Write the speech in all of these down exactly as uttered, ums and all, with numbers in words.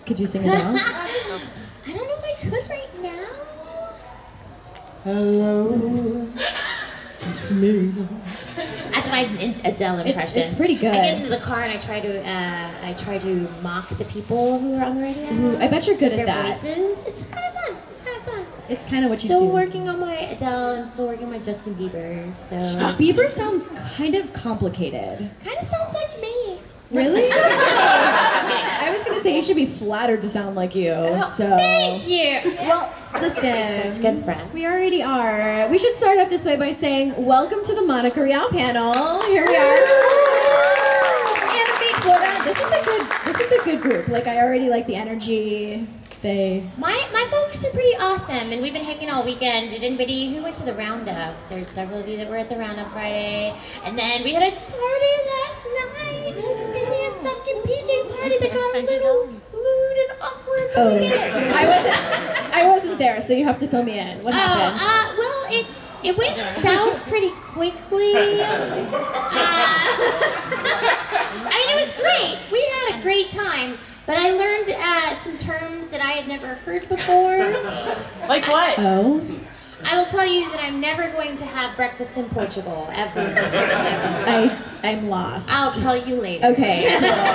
Could you sing it out? I don't know if I could right now. Hello, it's me. That's my Adele impression. It's, it's pretty good. I get into the car and I try to uh, I try to mock the people who are on the radio. Ooh, I bet you're good at Their that. voices. It's kind of fun. It's kind of fun. It's kind of what you Still do. working on my Adele. I'm still working on my Justin Bieber. So Bieber sounds kind of complicated. kind of sounds like me. Really? I was gonna say you should be flattered to sound like you. Oh, So. thank you. Well, listen. Such good friend. We already are. We should start off this way by saying, welcome to the Monica Rial panel. Here we are. Animate Florida. This is a good. This is a good group. Like I already like the energy. They. My my folks are pretty awesome, and we've been hanging all weekend. Did anybody who went to the roundup? There's several of you that were at the roundup Friday, and then we had a party last night. Maybe a stocking P J party that got a little lewd and awkward. But Oh, we did it. I wasn't. I wasn't there, so you have to fill me in. What Oh, happened? uh, well, it it went south pretty quickly. Uh, I mean, it was great. We had a great time, but I learned uh, some terms that I had never heard before. Like what? Oh. I will tell you that I'm never going to have breakfast in Portugal, ever. ever. I I'm lost. I'll tell you later. Okay.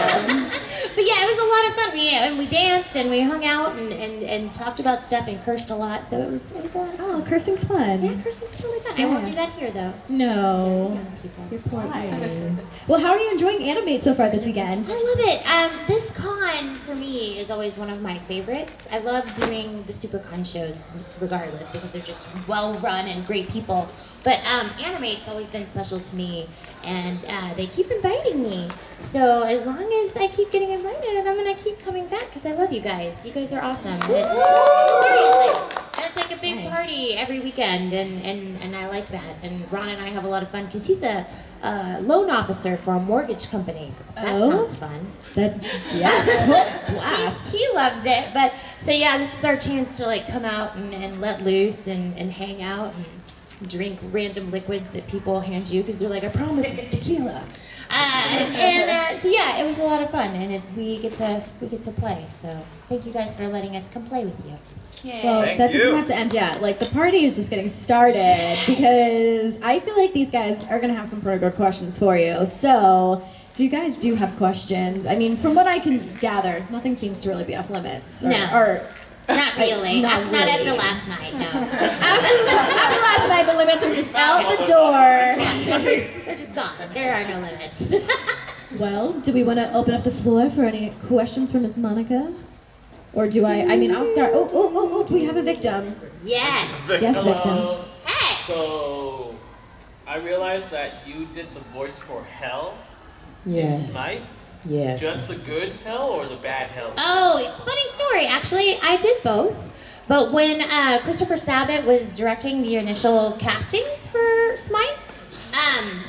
But yeah, it was a lot of fun. We and we danced and we hung out and, and, and talked about stuff and cursed a lot. So it was it was a lot of fun. Oh, cursing's fun. Yeah, cursing's totally fun. I won't do that here though. No. Young people. Your poor eyes. Well, how are you enjoying Animate so far this weekend? I love it. Um, this con for me is always one of my favorites. I love doing the SuperCon shows regardless because they're just well run and great people. But um, Animate's always been special to me, and uh, they keep inviting me. So as long as I keep getting invited, I'm gonna keep coming back because I love you guys. You guys are awesome. And it's, seriously, and it's like a big party every weekend, and, and, and I like that. And Ron and I have a lot of fun because he's a uh, loan officer for a mortgage company. That Oh. sounds fun. That yeah. Blast. He, he loves it. But so yeah, this is our chance to like come out and, and let loose and, and hang out and drink random liquids that people hand you because they're like, I promise it's tequila. Uh, and uh, so yeah, it was a lot of fun, and it, we get to we get to play. So thank you guys for letting us come play with you. Well, Thank that doesn't you. have to end yet. Like, the party is just getting started because I feel like these guys are going to have some pretty good questions for you. So, if you guys do have questions, I mean, from what I can gather, nothing seems to really be off limits. Or, No. Or, Not really. Not not, not really. after last night. No. after, after last night, the limits are just out the door. Yes, they're, they're just gone. There are no limits. Well, do we want to open up the floor for any questions for Miss Monica? Or do I, I mean, I'll start. Oh, oh, oh, oh, we have a victim. Yes. Yes, victim. Hello. Hey. So, I realized that you did the voice for Hell in Yes. Smite. Yes. Just the good Hell or the bad Hell? Oh, it's a funny story. Actually, I did both. But when uh, Christopher Sabat was directing the initial castings for Smite, um,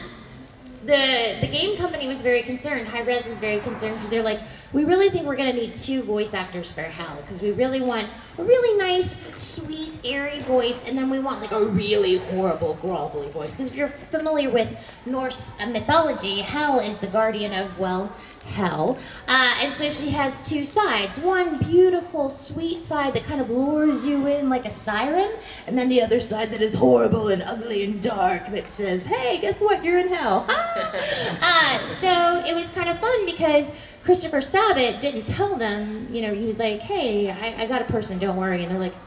the the game company was very concerned. High Res was very concerned because they're like, we really think we're gonna need two voice actors for Hell because we really want a really nice, sweet, airy voice, and then we want like a really horrible, grovelly voice. Because if you're familiar with Norse uh, mythology, Hell is the guardian of, well, Hell. Uh, and so she has two sides. One beautiful, sweet side that kind of lures you in like a siren, and then the other side that is horrible and ugly and dark that says, hey, guess what, you're in Hell. uh, so it was kind of fun because Christopher Sabat didn't tell them, you know, he was like, hey, I, I got a person, don't worry. And they're like,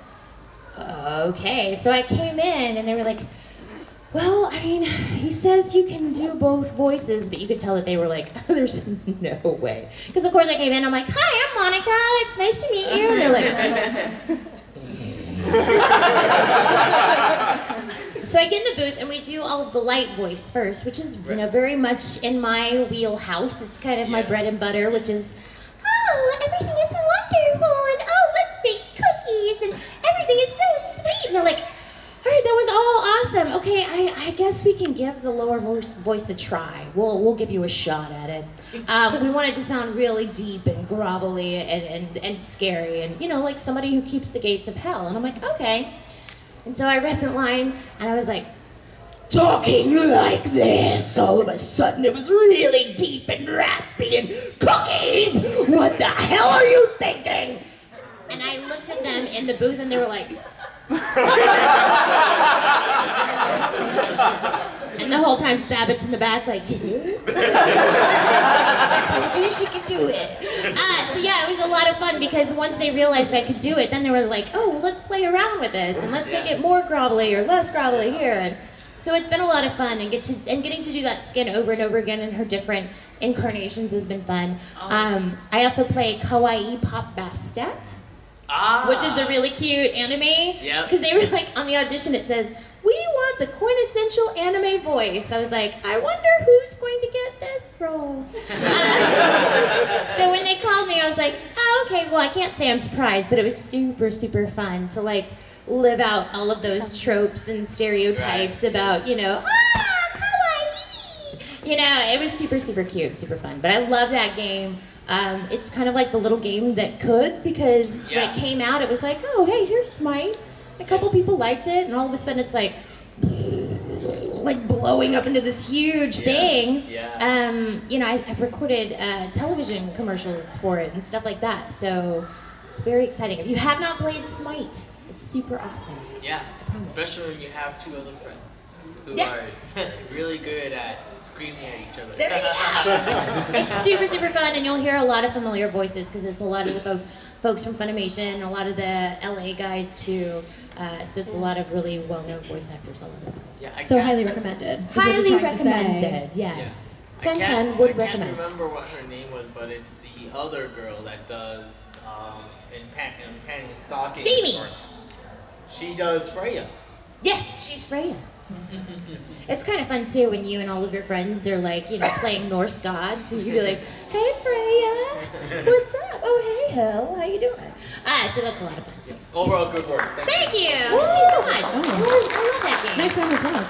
uh, okay. So I came in and they were like, well, I mean, he says you can do both voices, but you could tell that they were like, there's no way. Because of course I came in, I'm like, hi, I'm Monica, it's nice to meet you. And they're like, so I get in the booth and we do all of the light voice first, which is, you know, very much in my wheelhouse. It's kind of my bread and butter, which is, oh, everything is wonderful, and oh, let's bake cookies, and everything is so sweet. And they're like, all right, that was all awesome. Okay, I, I guess we can give the lower voice, voice a try. We'll we'll give you a shot at it. Um, we want it to sound really deep and grovelly and, and, and scary, and you know, like somebody who keeps the gates of hell. And I'm like, okay. And so I read the line, and I was like, talking like this. All of a sudden, it was really deep and raspy and cookies. What the hell are you thinking? in the booth, and they were like, and the whole time Sabbath's in the back like, I told you she could do it. Uh, so yeah, it was a lot of fun because once they realized I could do it, then they were like, oh, well, let's play around with this and let's make it more grovelly or less grovelly here. And so it's been a lot of fun, and get to and getting to do that skin over and over again in her different incarnations has been fun. Um, I also play Kawaii Pop Bastet, Ah. which is the really cute anime. Yeah. Because they were like, on the audition it says, we want the quintessential anime voice. I was like, I wonder who's going to get this role. uh, so when they called me, I was like, oh, okay, well, I can't say I'm surprised, but it was super, super fun to like live out all of those tropes and stereotypes right. about, you know, ah, kawaii. You know, it was super, super cute, super fun. But I love that game. Um, it's kind of like the little game that could, because yeah. when it came out, it was like, oh, hey, here's Smite. A couple people liked it, and all of a sudden it's like, like blowing up into this huge yeah. thing. Yeah. Um, you know, I, I've recorded uh, television commercials for it and stuff like that, so it's very exciting. If you have not played Smite, it's super awesome. Yeah, especially when you have two other friends who yeah. are really good at screaming at each other. It's super, super fun, and you'll hear a lot of familiar voices because it's a lot of the folk, folks from Funimation, a lot of the L A guys too. Uh, so it's a lot of really well-known voice actors all over the place. Yeah, I so highly recommended. Highly recommended, yes. ten ten would recommend. I can't remember what her name was, but it's the other girl that does um, in, pan in Panty and Stocking. Jamie! She does Freya. Yes, she's Freya. It's kind of fun too when you and all of your friends are like, you know, playing Norse gods, and you'd be like, hey Freya, what's up? Oh hey Hel, how you doing? Ah, so that's a lot of fun too. Overall, good work. Thank, Thank you. you. Woo. Thank you so much. Oh. I love that game. Nice round of applause.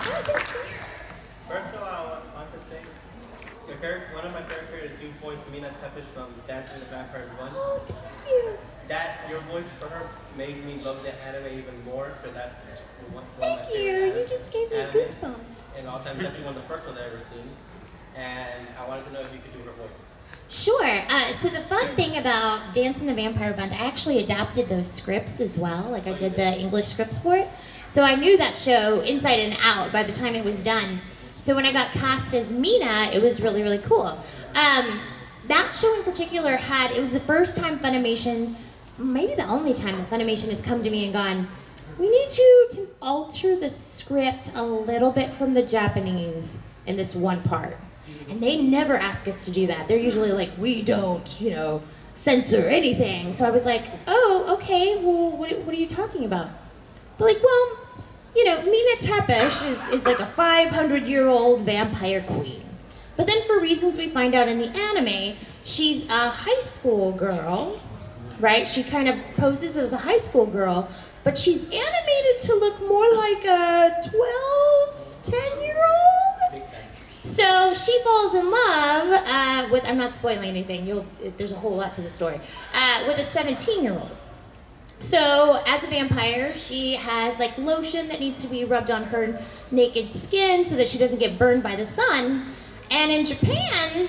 First of all, I want to say, the character, one of my favorite characters do voice Mina Tepish from Dancing the Vampire one. Oh, thank you. That, your voice for her made me love the anime even more, for that one, one Thank of my you. favorite You just gave me anime goosebumps. And all time, definitely one of the first ones I ever seen. And I wanted to know if you could do her voice. Sure. Uh, so the fun thing about Dancing the Vampire Band, I actually adapted those scripts as well. Like I did the English scripts for it. So I knew that show inside and out by the time it was done. So when I got cast as Mina, it was really, really cool. Um, that show in particular had, it was the first time Funimation, maybe the only time that Funimation has come to me and gone, we need you to alter the script a little bit from the Japanese in this one part. And they never ask us to do that. They're usually like, we don't, you know, censor anything. So I was like, oh, okay, well, what, what are you talking about? They're like, well, you know, Mina Tepish is, is like a five hundred year old vampire queen. But then for reasons we find out in the anime, she's a high school girl, right? She kind of poses as a high school girl, but she's animated to look more like a twelve, ten year old. So she falls in love uh, with, I'm not spoiling anything, You'll, there's a whole lot to the story, uh, with a seventeen year old. So as a vampire, she has like lotion that needs to be rubbed on her naked skin so that she doesn't get burned by the sun. And in Japan,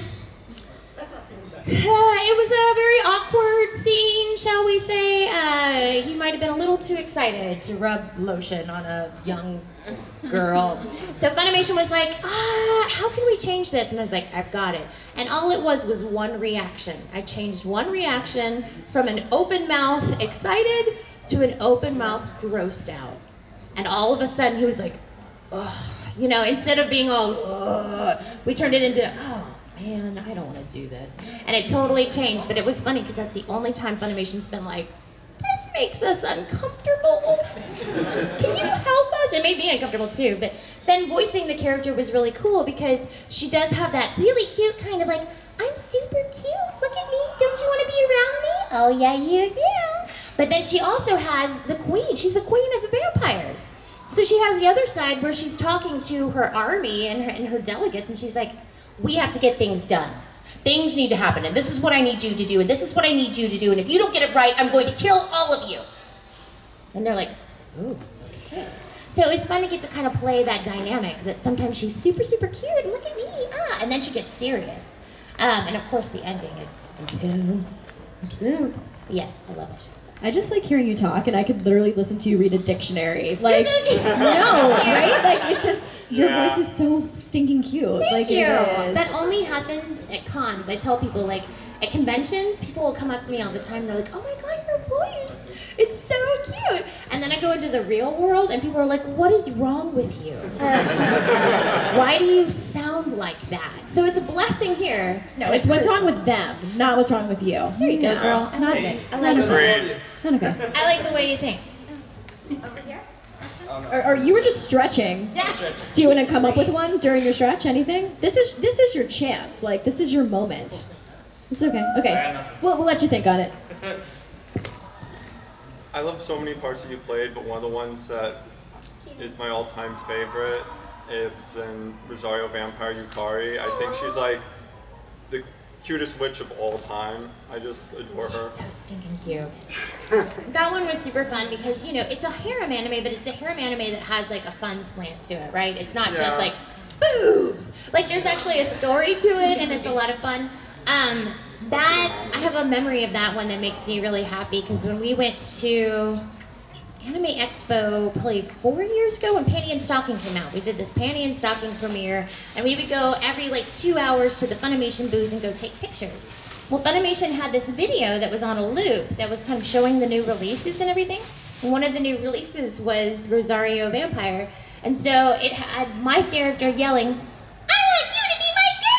Uh, it was a very awkward scene, shall we say. Uh, he might have been a little too excited to rub lotion on a young girl. So Funimation was like, ah, how can we change this? And I was like, I've got it. And all it was was one reaction. I changed one reaction from an open mouth excited to an open mouth grossed out. And all of a sudden he was like, ugh. You know, instead of being all, ugh, we turned it into, oh. Man, I don't want to do this. And it totally changed, but it was funny because that's the only time Funimation's been like, this makes us uncomfortable. Can you help us? It made me uncomfortable too, but then voicing the character was really cool because she does have that really cute kind of like, I'm super cute, look at me, don't you want to be around me? Oh yeah, you do. But then she also has the queen, she's the queen of the vampires. So she has the other side where she's talking to her army and her, and her delegates, and she's like, we have to get things done. Things need to happen, and this is what I need you to do, and this is what I need you to do, and if you don't get it right, I'm going to kill all of you. And they're like, ooh, okay. So it's fun to get to kind of play that dynamic, that sometimes she's super, super cute, and look at me, ah, and then she gets serious. Um, and of course the ending is intense. Intense. Yes, I love it. I just like hearing you talk, and I could literally listen to you read a dictionary. Like, no, right? Like, it's just, your Yeah. voice is so stinking cute. Thank like, you. It is. That only happens at cons. I tell people, like, at conventions, people will come up to me all the time. They're like, oh my god, your voice, it's so cute. And then I go into the real world, and people are like, what is wrong with you? Why do you sound like that? So it's a blessing here. No, it's what's wrong with them, not what's wrong with you. Here you go, No, girl. I Not like me. it. I like it. Agreed. Not okay. I like the way you think. Or, or you were just stretching. Do you want to come up with one during your stretch? Anything? This is this is your chance. Like, this is your moment. It's okay. Okay. We'll, we'll let you think on it. I love so many parts that you played, but one of the ones that is my all-time favorite is in Rosario Vampire Yukari. I think she's like the cutest witch of all time. I just adore her. She's so stinking cute. That one was super fun because, you know, it's a harem anime, but it's a harem anime that has like a fun slant to it, right? It's not Yeah. just like boobs. Like, there's actually a story to it, and it's a lot of fun. Um, that, I have a memory of that one that makes me really happy, because when we went to Anime Expo probably four years ago when Panty and Stocking came out, we did this Panty and Stocking premiere, and we would go every like two hours to the Funimation booth and go take pictures. Well, Funimation had this video that was on a loop that was kind of showing the new releases and everything. And one of the new releases was Rosario Vampire, and so it had my character yelling, "I want you to be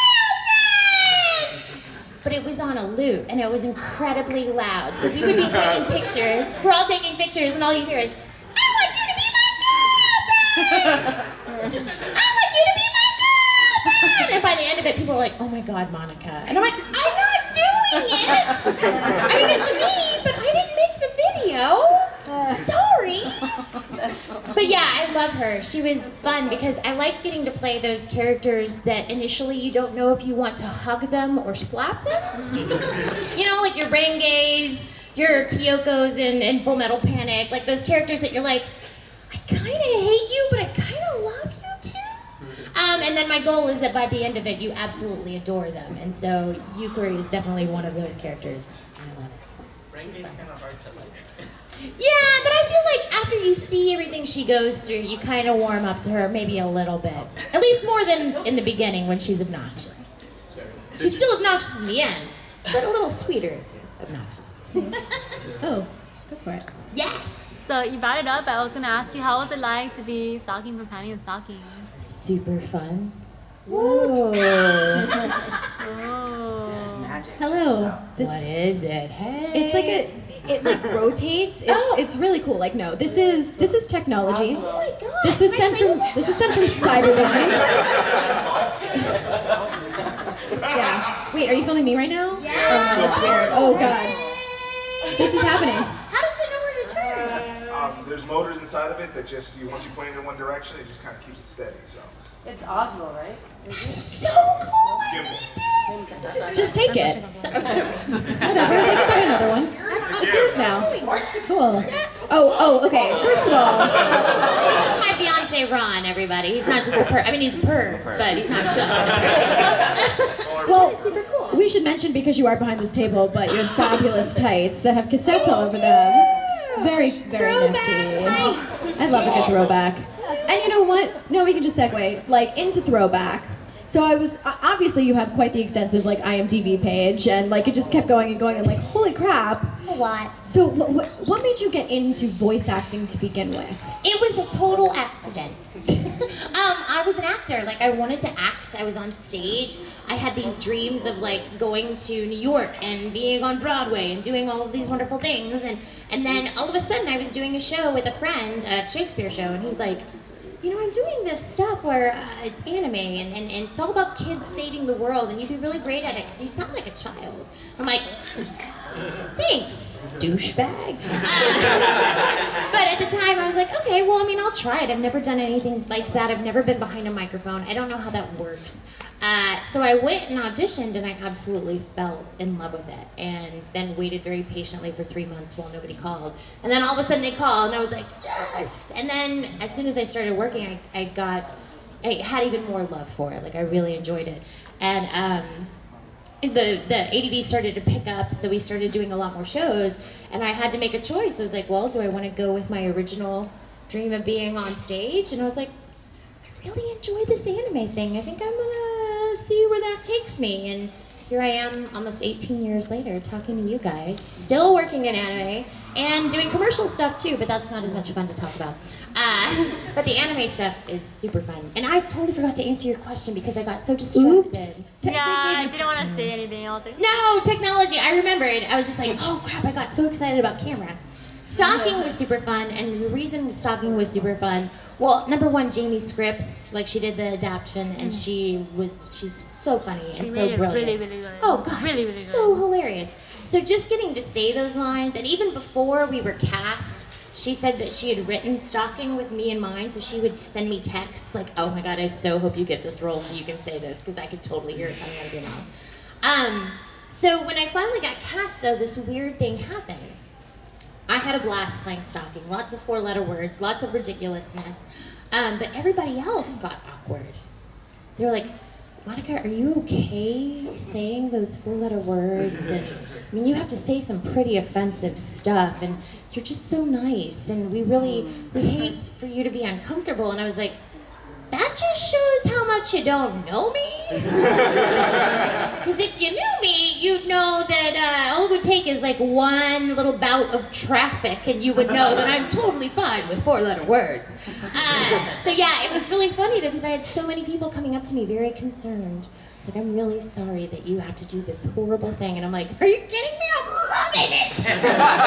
my girlfriend!" But it was on a loop, and it was incredibly loud. So we would be taking pictures. We're all taking pictures, and all you hear is, "I want you to be my girlfriend! I want you to be my girlfriend!" And by the end of it, people were like, "Oh my god, Monica." And I'm like, "I'm not doing it! I mean, it's me, but I didn't make the video. Sorry." But yeah, I love her. She was fun because I like getting to play those characters that initially you don't know if you want to hug them or slap them. You know, like your Rengeis, your Kyokos in, in Full Metal Panic, like those characters that you're like, I kind of hate you, but I kind of love you too. Um, and then my goal is that by the end of it, you absolutely adore them. And so Yukari is definitely one of those characters. I love it. Ranking is kind of hard to like. Yeah, but I feel like after you see everything she goes through, you kind of warm up to her maybe a little bit. At least more than in the beginning when she's obnoxious. She's still obnoxious in the end, but a little sweeter obnoxious. Oh, go for it. Yes! So you brought it up. I was gonna ask you, how was it like to be stalking from Panty and Stocking? Super fun. Whoa. Oh. This is magic. Hello. This, What is it? Hey. it's like a, it like rotates. It's Oh. it's really cool. Like, no, this is this is technology. Oh my god. This was Can I sent play from with this was sent from Cyberdyne. Yeah. Wait, are you filming me right now? Yeah. Oh, no, that's weird. Oh god. This is happening. How does it know where to turn? Um, there's motors inside of it that just, you once you point it in one direction, it just kind of keeps it steady. So, It's Osmo, right? So cool! gimbal. Just take it. Whatever. They can buy another one. It's yours now. Cool. Oh, oh, okay. First of all, This is my fiance Ron, everybody. He's not just a per. I mean, he's a per, but he's not just a per. well, Super cool. we should mention, because you are behind this table, but your fabulous tights that have cassettes all over them. Very, very Throwback nifty. tights. I love a good throwback. And you know what? No, we can just segue like into throwback. So I was obviously you have quite the extensive like I M D B page, and like it just kept going and going. And like, holy crap! A lot. So what, what, what made you get into voice acting to begin with? It was a total accident. um, I was an actor. Like, I wanted to act. I was on stage. I had these dreams of like going to New York and being on Broadway and doing all of these wonderful things. And and then all of a sudden, I was doing a show with a friend, a Shakespeare show, and he's like, you know, I'm doing this stuff where uh, it's anime and, and, and it's all about kids saving the world, and you'd be really great at it because you sound like a child. I'm like, thanks, douchebag. Uh, but at the time, I was like, okay, well, I mean, I'll try it. I've never done anything like that. I've never been behind a microphone. I don't know how that works. Uh, so I went and auditioned, and I absolutely fell in love with it, and then waited very patiently for three months while nobody called. And then all of a sudden they called, and I was like, yes! And then as soon as I started working, I, I got, I had even more love for it. Like, I really enjoyed it. And um, the, the A D D started to pick up, so we started doing a lot more shows, and I had to make a choice. I was like, well, do I want to go with my original dream of being on stage? And I was like, I really enjoy this anime thing. I think I'm gonna see where that takes me. And here I am almost eighteen years later talking to you guys, still working in anime, and doing commercial stuff too, but that's not as much fun to talk about. Uh, but the anime stuff is super fun. And I totally forgot to answer your question because I got so distracted. Oops. Yeah, I didn't want to say anything else. No, technology, I remembered. I was just like, oh crap, I got so excited about camera. Stalking was super fun, and the reason stalking was super fun, well, number one, Jamie Scripps, like she did the adaptation, and she was, she's so funny and She so made it brilliant. really, really good. Oh gosh, Really, it's really good. so hilarious. So just getting to say those lines, and even before we were cast, she said that she had written Stalking with me in mind, so she would send me texts like, oh my god, I so hope you get this role so you can say this, because I could totally hear it coming out of your mouth. Um, so when I finally got cast though, this weird thing happened. I had a blast playing Stalking, lots of four-letter words, lots of ridiculousness, um, but everybody else got awkward. They were like, Monica, are you okay saying those four-letter words? And I mean, you have to say some pretty offensive stuff, and you're just so nice, and we really, we hate for you to be uncomfortable. And I was like, that just shows how much you don't know me. Because if you knew me, you'd know that uh, all it would take is like one little bout of traffic, and you would know that I'm totally fine with four-letter words. Uh, so yeah, it was really funny though, because I had so many people coming up to me very concerned. Like, I'm really sorry that you have to do this horrible thing. And I'm like, are you kidding me? I'm loving it! So,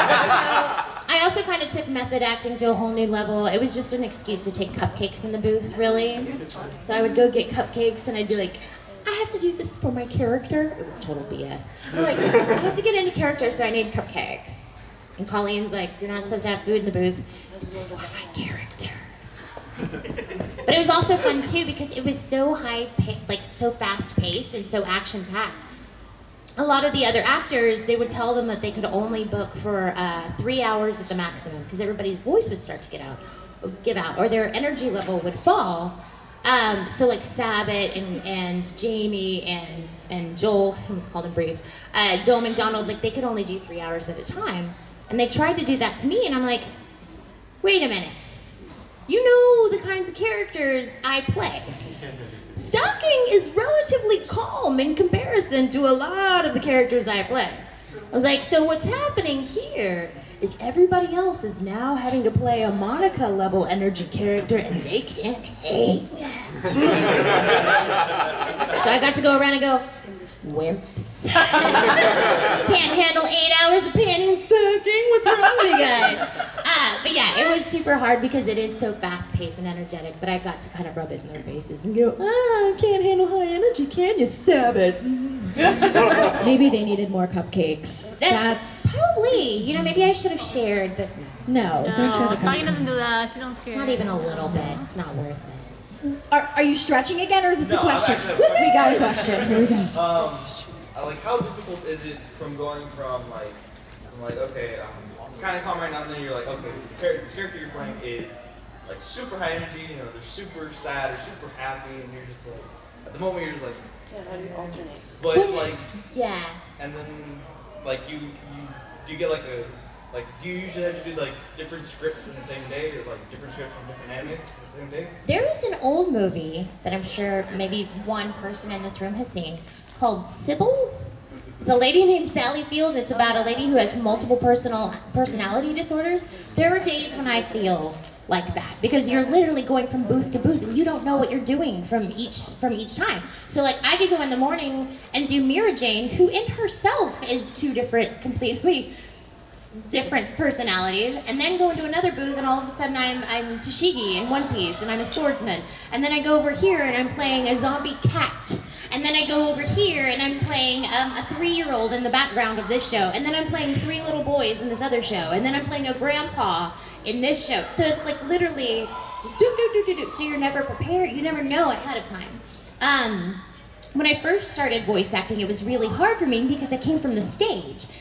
I also kind of took method acting to a whole new level. It was just an excuse to take cupcakes in the booth, really. So I would go get cupcakes and I'd be like, I have to do this for my character. It was total B S. I'm like, I have to get into character, so I need cupcakes. And Colleen's like, you're not supposed to have food in the booth. For my character. But it was also fun too because it was so high, like so fast paced and so action packed. A lot of the other actors, they would tell them that they could only book for uh, three hours at the maximum because everybody's voice would start to get out, give out, or their energy level would fall. Um, so like Sabat and, and Jamie and, and Joel, I almost called him Brave, uh, Joel McDonald, like they could only do three hours at a time. And they tried to do that to me and I'm like, wait a minute. You know the kinds of characters I play. Stalking is relatively calm in comparison to a lot of the characters I play. I was like, so what's happening here is everybody else is now having to play a Monica level energy character and they can't hang. So I got to go around and go, wimps. Can't handle eight hours of panning and stalking. What's wrong with you guys? Uh, but yeah, it was super hard because it is so fast-paced and energetic, but I got to kind of rub it in their faces and go, ah, can't handle high energy, can you? Stab it. Maybe they needed more cupcakes. That's, That's probably, you know, maybe I should have shared, but no, don't share No, the Stalking cupcakes. doesn't do that. She don't scare. not even a little bit. It's not worth it. Are, are you stretching again, or is this No, a I'm question? actually have a We got a question. Here we go. Um, uh, like, how difficult is it from going from like, from like, okay, I'm kind of calm right now, and then you're like, okay, so the character, this character you're playing is like super high energy, you know, they're super sad or super happy, and you're just like, at the moment you're just like, Yeah, how do you alternate? but like, Yeah. and then like you, you, do you get like a, like, do you usually have to do like different scripts in the same day, or like different scripts from different animes in the same day? There is an old movie that I'm sure maybe one person in this room has seen called Sybil. The lady named Sally Field. It's about a lady who has multiple personal personality disorders. There are days when I feel like that because you're literally going from booth to booth and you don't know what you're doing from each from each time. So like I could go in the morning and do Mirajane, who in herself is two different, completely different personalities, and then go into another booth and all of a sudden I'm I'm Tashigi in One Piece and I'm a swordsman, and then I go over here and I'm playing a zombie cat, and then I go over here and I'm playing um, a three-year-old in the background of this show, and then I'm playing three little boys in this other show, and then I'm playing a grandpa in this show. So it's like literally just do do do do do. So you're never prepared. You never know ahead of time. Um, when I first started voice acting, it was really hard for me because I came from the stage.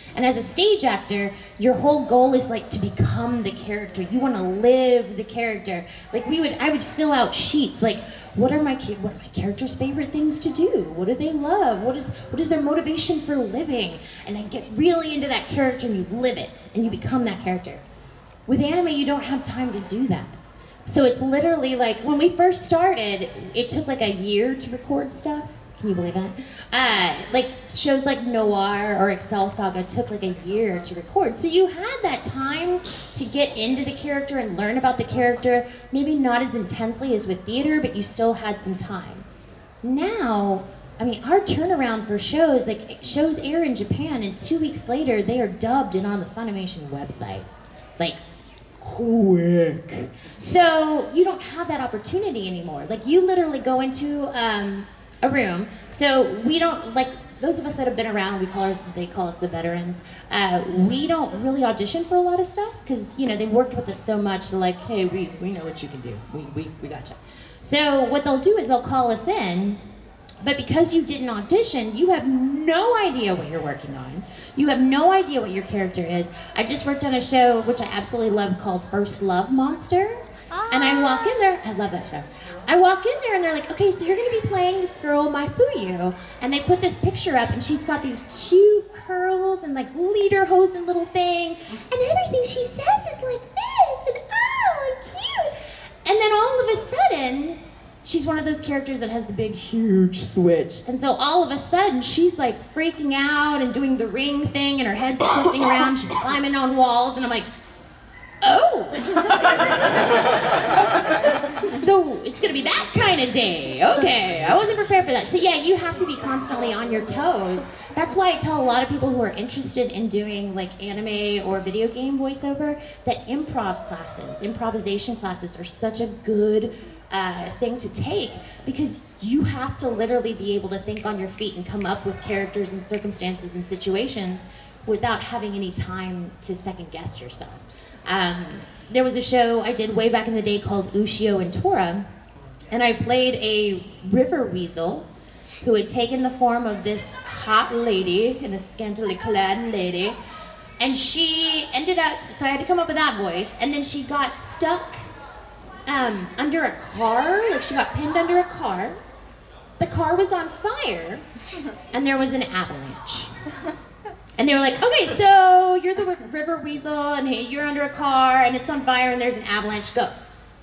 And as a stage actor, your whole goal is like to become the character. You want to live the character. Like we would, I would fill out sheets like, what are my what are my characters' favorite things to do? What do they love? What is what is their motivation for living? And I get really into that character and you live it and you become that character. With anime, you don't have time to do that. So it's literally like, when we first started, it took like a year to record stuff. Can you believe that? Uh, like shows like Noir or Excel Saga took like a year to record. So you had that time to get into the character and learn about the character, maybe not as intensely as with theater, but you still had some time. Now, I mean, our turnaround for shows, like shows air in Japan and two weeks later, they are dubbed and on the Funimation website. Like, quick. So you don't have that opportunity anymore. Like you literally go into um, a room. So we don't, like those of us that have been around, we call us, they call us the veterans. Uh, we don't really audition for a lot of stuff because, you know, they worked with us so much. They're like, hey, we, we know what you can do. We, we, we gotcha. So what they'll do is they'll call us in, but because you didn't audition, you have no idea what you're working on. You have no idea what your character is. I just worked on a show, which I absolutely love, called First Love Monster. And I walk in there, I love that show. I walk in there and they're like, okay, so you're gonna be playing this girl, my Fuyu. And they put this picture up and she's got these cute curls and like lederhosen little thing. And everything she says is like this and oh, cute. And then all of a sudden, she's one of those characters that has the big, huge switch. And so all of a sudden, she's like freaking out and doing the ring thing and her head's twisting around, she's climbing on walls, and I'm like, oh! So it's gonna be that kind of day. Okay, I wasn't prepared for that. So yeah, you have to be constantly on your toes. That's why I tell a lot of people who are interested in doing like anime or video game voiceover that improv classes, improvisation classes are such a good uh, thing to take because you have to literally be able to think on your feet and come up with characters and circumstances and situations without having any time to second guess yourself. Um, there was a show I did way back in the day called Ushio and Tora, and I played a river weasel who had taken the form of this hot lady, and a scantily clad lady, and she ended up, so I had to come up with that voice, and then she got stuck um, under a car, like she got pinned under a car. The car was on fire, and there was an avalanche. And they were like, okay, so you're the river weasel, and hey, you're under a car, and it's on fire, and there's an avalanche, go.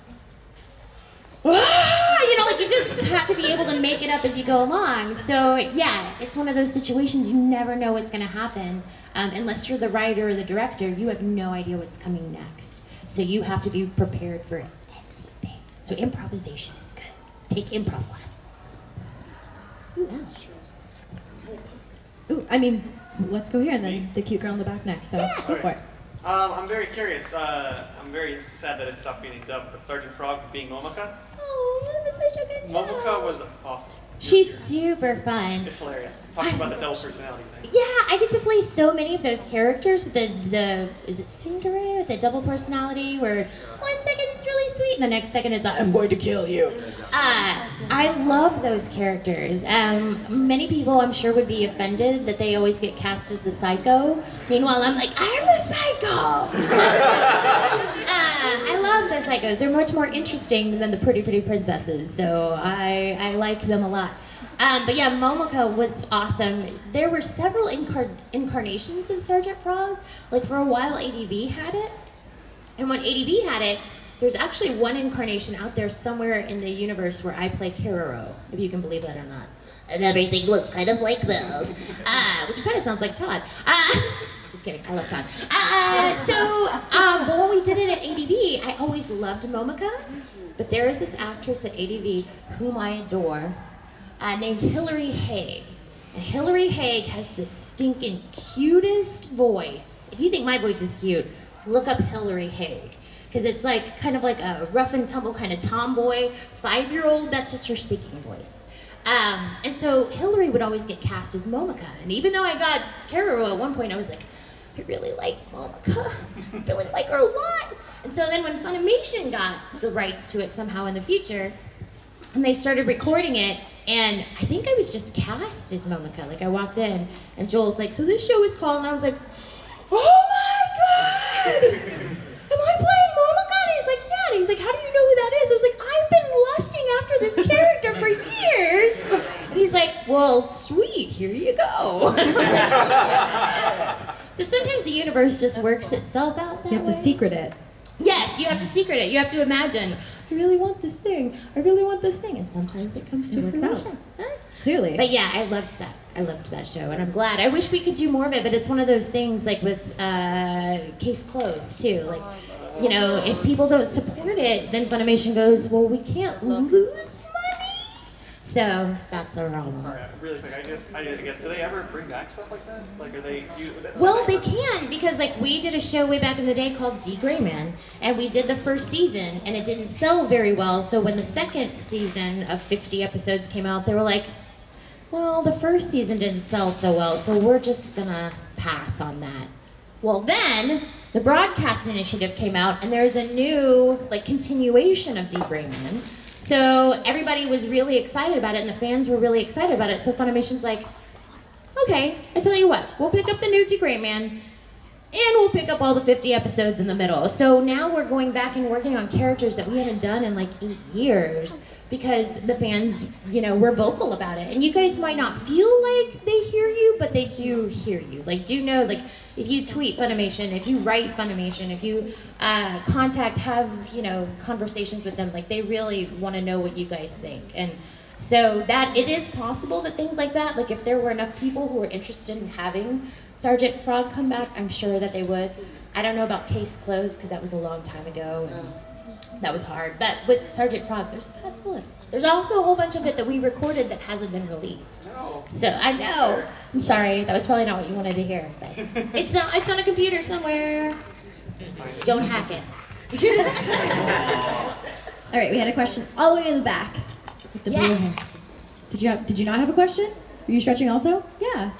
Ah, you know, like you just have to be able to make it up as you go along. So yeah, it's one of those situations you never know what's gonna happen. Um, unless you're the writer or the director, you have no idea what's coming next. So you have to be prepared for anything. So improvisation is good. Take improv classes. Ooh, that's true. Ooh, I mean, let's go here, and then the cute girl in the back next, so Yeah. go for it. Um, I'm very curious. Uh, I'm very sad that it stopped being dubbed, but Sergeant Frog being Momoka. Oh, that was such a good show. Momoka was awesome. She's super fun. It's hilarious. Talking about the double personality thing. Yeah, I get to play so many of those characters with the, the is it tsundere, with the double personality, where one second it's really sweet, and the next second it's like, I'm going to kill you. Uh, I love those characters. Um, many people, I'm sure, would be offended that they always get cast as a psycho. Meanwhile, I'm like, I'm the psycho! uh, I love the psychos. They're much more interesting than the pretty, pretty princesses, so I, I like them a lot. Um, but yeah, Momoka was awesome. There were several incar incarnations of Sergeant Frog. Like for a while, A D V had it. And when A D V had it, there's actually one incarnation out there somewhere in the universe where I play Keroro, if you can believe that or not. And everything looks kind of like those. Uh, which kind of sounds like Todd. Uh, just kidding, I love Todd. Uh, so, um, but when we did it at A D V, I always loved Momoka. But there is this actress at A D V whom I adore, Uh, named Hillary Haig. And Hillary Haig has the stinking cutest voice. If you think my voice is cute, look up Hillary Haig. Because it's like kind of like a rough and tumble kind of tomboy, five-year-old, that's just her speaking voice. Um, and so Hillary would always get cast as Momoka. And even though I got Keroro at one point, I was like, I really like Momoka. I really like her a lot. And so then when Funimation got the rights to it somehow in the future, and they started recording it, and I think I was just cast as Momoka. Like I walked in, and Joel's like, so this show is called, and I was like, oh my God, am I playing Monica? And he's like, yeah. And he's like, how do you know who that is? I was like, I've been lusting after this character for years. And he's like, well, sweet, here you go. So sometimes the universe just works itself out that You have way. to secret it. Yes, you have to secret it. You have to imagine, I really want this thing. I really want this thing. And sometimes it comes to It works out. fruition. Huh? Clearly. But yeah, I loved that. I loved that show, and I'm glad. I wish we could do more of it, but it's one of those things like with uh, Case Closed too. Like, you know, if people don't support it, then Funimation goes, well, we can't lose money. So that's the problem. Sorry, really quick. I just, I guess, do they ever bring back stuff like that? Like, are they? You, Well, they can, because like we did a show way back in the day called D. Gray Man, and we did the first season, and it didn't sell very well. So when the second season of fifty episodes came out, they were like, well, the first season didn't sell so well, so we're just gonna pass on that. Well, then the broadcast initiative came out, and there's a new like continuation of D. Gray Man. So everybody was really excited about it, and the fans were really excited about it. So Funimation's like, okay, I tell you what, we'll pick up the new D. Gray Man, and we'll pick up all the fifty episodes in the middle. So now we're going back and working on characters that we haven't done in like eight years because the fans, you know, were vocal about it. And you guys might not feel like they hear you, but they do hear you. Like, do know, like, if you tweet Funimation, if you write Funimation, if you uh, contact, have, you know, conversations with them, like, they really want to know what you guys think. And so that, it is possible that things like that, like if there were enough people who were interested in having Sergeant Frog come back, I'm sure that they would. I don't know about Case Closed, because that was a long time ago, and that was hard. But with Sergeant Frog, there's a possibility. There's also a whole bunch of it that we recorded that hasn't been released. So I know. I'm sorry, that was probably not what you wanted to hear. But it's on, it's on a computer somewhere. Don't hack it. All right, we had a question all the way in the back. With the blue Yes. hair. Did you have? Did you not have a question? Were you stretching also? Yeah.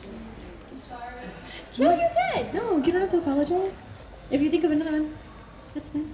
No, you're good. No, you don't have to apologize. If you think of another one, that's fine.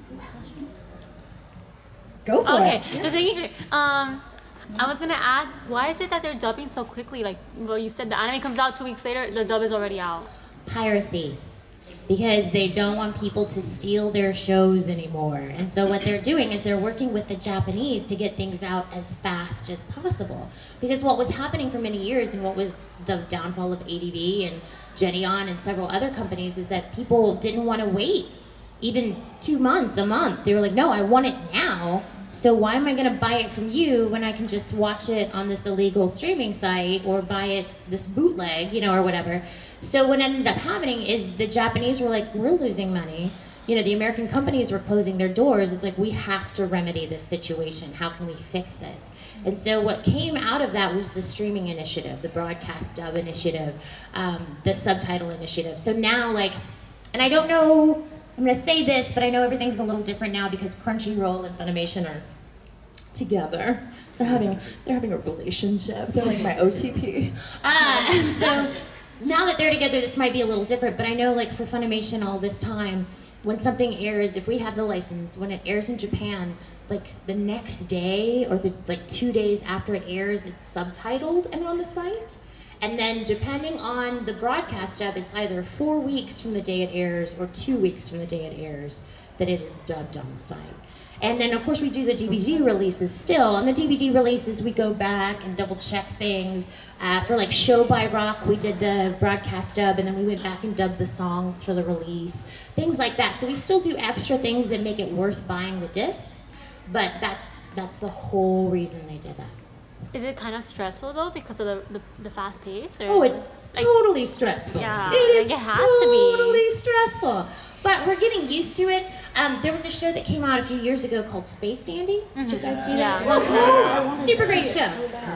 Go for Okay, it. just making sure. Um, I was gonna ask, why is it that they're dubbing so quickly? Like, well, you said the anime comes out two weeks later, the dub is already out. Piracy. Because they don't want people to steal their shows anymore. And so what they're doing is they're working with the Japanese to get things out as fast as possible. Because what was happening for many years and what was the downfall of A D V and Genion and several other companies is that people didn't want to wait even two months, a month. They were like, no, I want it now. So why am I gonna buy it from you when I can just watch it on this illegal streaming site or buy it this bootleg, you know, or whatever. So what ended up happening is the Japanese were like, we're losing money. You know, the American companies were closing their doors. It's like, we have to remedy this situation. How can we fix this? And so what came out of that was the streaming initiative, the broadcast dub initiative, um, the subtitle initiative. So now, like, and I don't know, I'm gonna say this, but I know everything's a little different now because Crunchyroll and Funimation are together. They're having, they're having a relationship. They're like my O T P. Uh, so now that they're together, this might be a little different, but I know like for Funimation all this time, when something airs, if we have the license, when it airs in Japan, like the next day or the like two days after it airs, it's subtitled and on the site. And then depending on the broadcast dub, it's either four weeks from the day it airs or two weeks from the day it airs that it is dubbed on the site. And then of course we do the D V D releases still. On the D V D releases we go back and double check things. Uh, for like Show by Rock, we did the broadcast dub and then we went back and dubbed the songs for the release. Things like that. So we still do extra things that make it worth buying the discs, but that's, that's the whole reason they did that. Is it kind of stressful though because of the, the, the fast pace? Or? Oh, it's like, totally stressful. Yeah, it is like it has totally to be. stressful. But we're getting used to it. Um, there was a show that came out a few years ago called Space Dandy. Did you guys see that? Yeah. Super great show.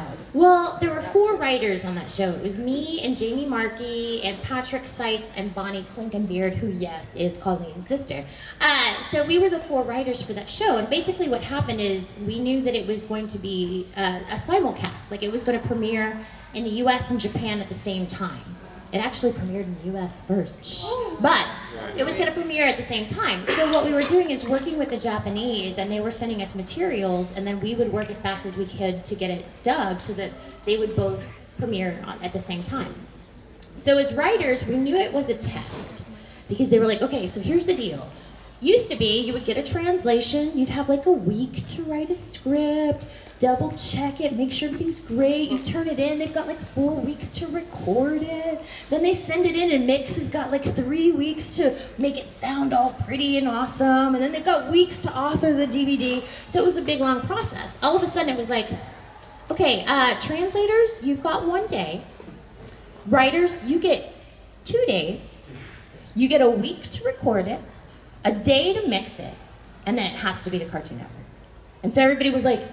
Well, there were four writers on that show. It was me and Jamie Markey and Patrick Seitz and Bonnie Klinkenbeard, who, yes, is Colleen's sister. Uh, so we were the four writers for that show. And basically what happened is we knew that it was going to be uh, a simulcast. Like it was going to premiere in the U S and Japan at the same time. It actually premiered in the U S first, Shh. But it was going to premiere at the same time. So what we were doing is working with the Japanese, and they were sending us materials, and then we would work as fast as we could to get it dubbed so that they would both premiere at the same time. So as writers, we knew it was a test because they were like, okay, so here's the deal. Used to be, you would get a translation, you'd have like a week to write a script, double check it, make sure everything's great, you turn it in, they've got like four weeks to record it, then they send it in and mix has got like three weeks to make it sound all pretty and awesome, and then they've got weeks to author the D V D, so it was a big long process. All of a sudden it was like, okay, uh, translators, you've got one day, writers, you get two days, you get a week to record it, a day to mix it, and then it has to be the Cartoon Network. And so everybody was like,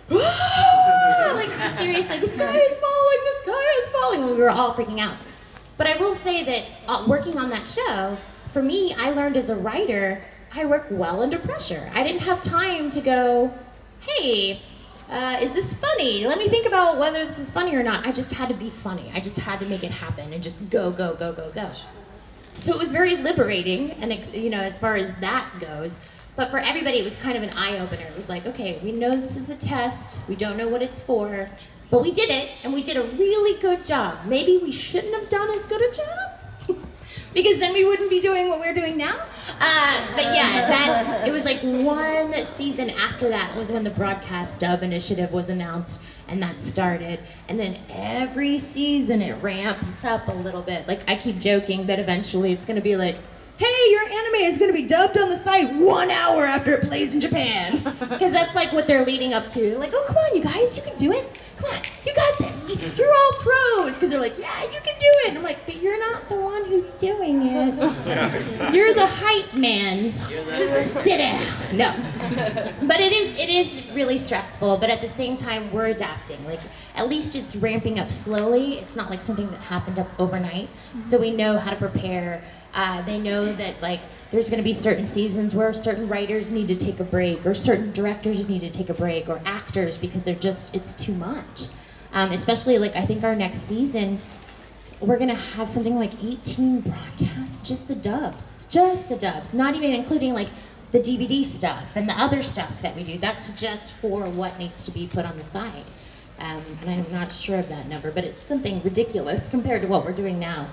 ah! Like seriously, the sky is falling, the sky is falling. We were all freaking out. But I will say that uh, working on that show, for me, I learned as a writer, I work well under pressure. I didn't have time to go, hey, uh, is this funny? Let me think about whether this is funny or not. I just had to be funny. I just had to make it happen and just go, go, go, go, go. So it was very liberating, and you know, as far as that goes. But for everybody, it was kind of an eye-opener. It was like, okay, we know this is a test. We don't know what it's for, but we did it, and we did a really good job. Maybe we shouldn't have done as good a job, because then we wouldn't be doing what we're doing now. Uh, but yeah, that's, it was like one season after that was when the broadcast dub initiative was announced, and that started. And then every season it ramps up a little bit. Like I keep joking that eventually it's gonna be like, hey, your anime is gonna be dubbed on the site one hour after it plays in Japan. Because that's like what they're leading up to. Like, oh, come on, you guys, you can do it. Come on, you got this. You're all pros. Because they're like, yeah, you can do it. And I'm like, but you're not the one who's doing it. You're the hype man. Sit down. No. But it is, it is really stressful. But at the same time, we're adapting. Like, at least it's ramping up slowly. It's not like something that happened up overnight. So we know how to prepare. Uh, they know that like there's going to be certain seasons where certain writers need to take a break, or certain directors need to take a break, or actors, because they're just, it's too much. Um, especially like I think our next season, we're going to have something like eighteen broadcasts, just the dubs, just the dubs, not even including like the D V D stuff and the other stuff that we do. That's just for what needs to be put on the site. Um, and I'm not sure of that number, but it's something ridiculous compared to what we're doing now.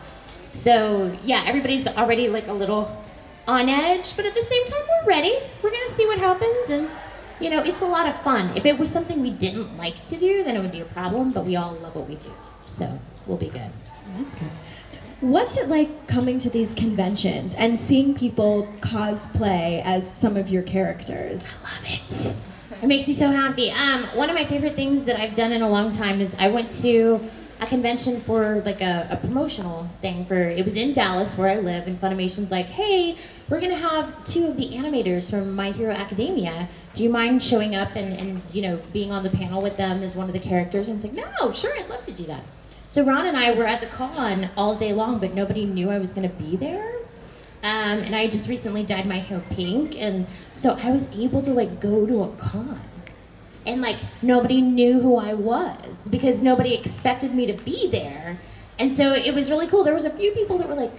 So yeah, everybody's already like a little on edge, but at the same time, we're ready. We're gonna see what happens, and you know, it's a lot of fun. If it was something we didn't like to do, then it would be a problem, but we all love what we do, so we'll be good. That's good. What's it like coming to these conventions and seeing people cosplay as some of your characters? I love it. It makes me so happy. Um, one of my favorite things that I've done in a long time is I went to a convention for like a, a promotional thing for, it was in Dallas where I live, and Funimation's like, hey, we're gonna have two of the animators from My Hero Academia. Do you mind showing up and, and you know, being on the panel with them as one of the characters? And I was like, no, sure, I'd love to do that. So Ron and I were at the con all day long, but nobody knew I was gonna be there. Um, and I just recently dyed my hair pink, and so I was able to like go to a con. And like nobody knew who I was because nobody expected me to be there, and so it was really cool. There was a few people that were like,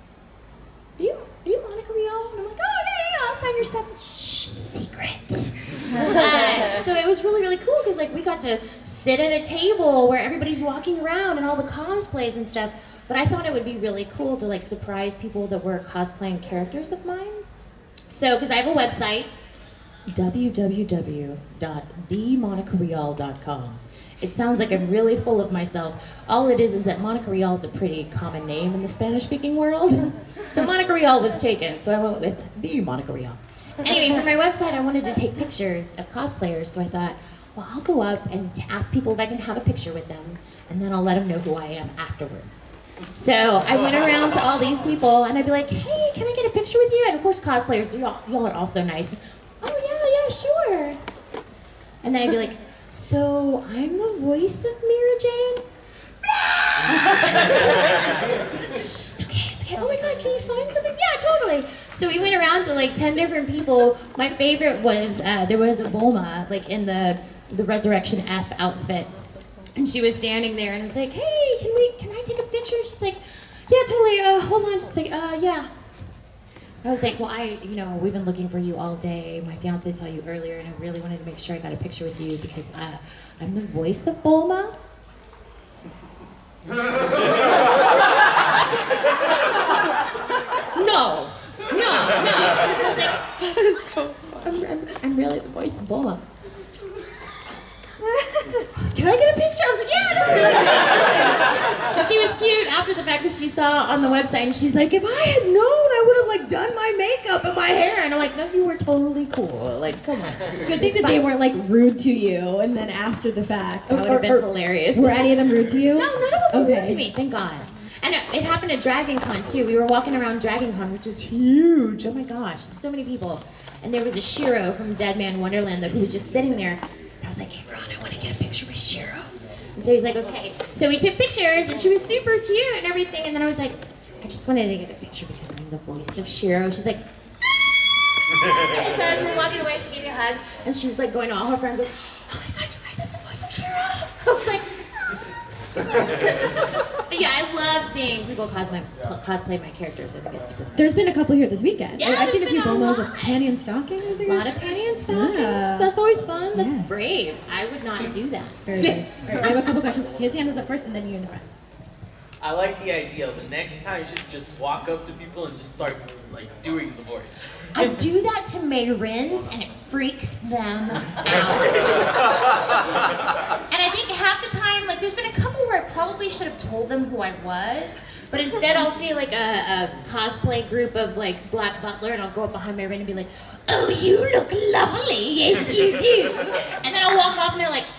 "Are you, are you Monica Rial?" And I'm like, "Oh yeah, yeah, I'll sign your stuff." Shh, secret. uh, so it was really really cool because like we got to sit at a table where everybody's walking around and all the cosplays and stuff. But I thought it would be really cool to like surprise people that were cosplaying characters of mine. So because I have a website. w w w dot the monica rial dot com. It sounds like I'm really full of myself. All it is is that Monica Rial is a pretty common name in the Spanish-speaking world. So Monica Rial was taken, so I went with the Monica Rial. Anyway, for my website, I wanted to take pictures of cosplayers, so I thought, well, I'll go up and ask people if I can have a picture with them, and then I'll let them know who I am afterwards. So I went around to all these people, and I'd be like, hey, can I get a picture with you? And of course, cosplayers, y'all, y'all are all so nice. Oh yeah, yeah, sure. And then I'd be like, so I'm the voice of Mirajane? Shh, it's okay, it's okay. Oh my god, can you sign something? Yeah, totally. So we went around to like ten different people. My favorite was, uh, there was a Bulma, like in the, the Resurrection F outfit. And she was standing there and I was like, hey, can we, can I take a picture? She's like, yeah, totally, uh, hold on, just like, uh, yeah. I was like, well, I, you know, we've been looking for you all day. My fiance saw you earlier, and I really wanted to make sure I got a picture with you because uh, I'm the voice of Bulma. so I'm, I'm, I'm really the voice of Bulma. Can I get a picture? I was like, yeah, no, no. She was cute after the fact that she saw on the website, and she's like, if I had known, I would have like done my makeup and my hair. And I'm like, no, you were totally cool. Like, come on. Good thing that they weren't like rude to you, and then after the fact, That would have been hilarious. Were any of them rude to you? No, none of them were Okay. rude to me, thank God. And it, it happened at Dragon Con too. We were walking around Dragon Con, which is huge. Oh my gosh, so many people. And there was a Shiro from Dead Man Wonderland who was just sitting there. I was like, hey Ron, I want to get a picture with Shiro. And so he's like, okay. So we took pictures, and she was super cute and everything. And then I was like, I just wanted to get a picture because I'm the voice of Shiro. She's like, ah! And so as we were walking away, she gave me a hug, and she was like going to all her friends, like, oh my God, you guys have the voice of Shiro. I was like, but yeah, I love seeing people cosplay, cosplay my characters. I think it's super fun. There's been a couple here this weekend. Yeah, I've seen a there's few been a Bulmas lot. with panty and stocking. I think. A lot of panty and stockings. Yeah. That's always fun. That's Yeah. brave. I would not do that. Very good. All right, I have a couple questions. His hand is up first, and then you in the front. I like the idea, but next time you should just walk up to people and just start like doing the voice. I do that to mey-rins, and it freaks them out. And I think half the time, like, there's been a couple where I probably should have told them who I was, but instead I'll see like a, a cosplay group of like Black Butler, and I'll go up behind mey-rin and be like, oh, you look lovely, yes you do. And then I'll walk off and they're like,